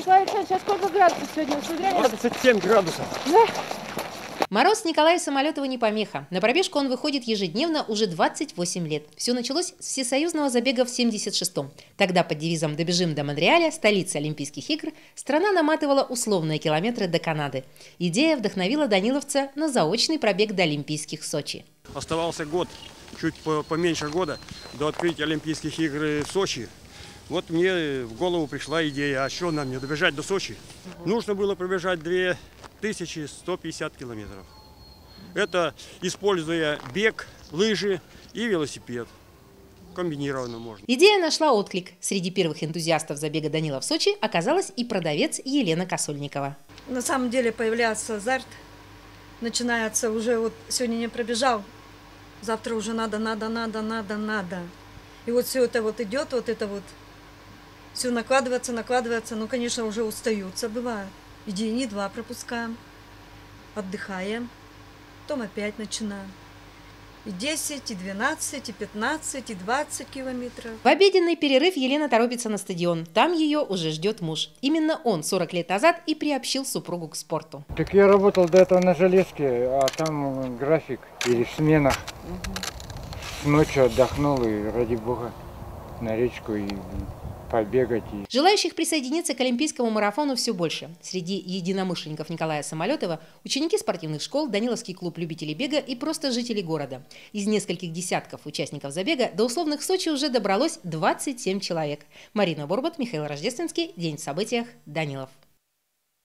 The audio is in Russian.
Николай Александрович, а сколько градусов сегодня? 27 градусов. Да. Мороз Николаю Самолетову не помеха. На пробежку он выходит ежедневно уже 28 лет. Все началось с всесоюзного забега в 76-м. Тогда под девизом «Добежим до Монреаля», столицы Олимпийских игр, страна наматывала условные километры до Канады. Идея вдохновила даниловца на заочный пробег до Олимпийских Сочи. Оставался год, чуть поменьше года, до открытия Олимпийских игр в Сочи. Вот мне в голову пришла идея, а что нам не добежать до Сочи? Нужно было пробежать 2150 километров. Это используя бег, лыжи и велосипед. Комбинированно можно. Идея нашла отклик. Среди первых энтузиастов забега Данила в Сочи оказалась и продавец Елена Косольникова. На самом деле появляется азарт. Начинается уже, вот сегодня не пробежал, завтра уже надо. И вот все это вот идет, вот это вот. Все накладывается, ну, конечно, уже устаются, бывает. И день, и два пропускаем, отдыхаем, потом опять начинаем. И 10, и 12, и 15, и 20 километров. В обеденный перерыв Елена торопится на стадион. Там ее уже ждет муж. Именно он 40 лет назад и приобщил супругу к спорту. Так я работал до этого на железке, а там график или в сменах. Ночью отдохнул и, ради бога, на речку и побегать. Желающих присоединиться к олимпийскому марафону все больше. Среди единомышленников Николая Самолетова ученики спортивных школ, Даниловский клуб любителей бега и просто жители города. Из нескольких десятков участников забега до условных Сочи уже добралось 27 человек. Марина Борбат, Михаил Рождественский. День в событиях. Данилов.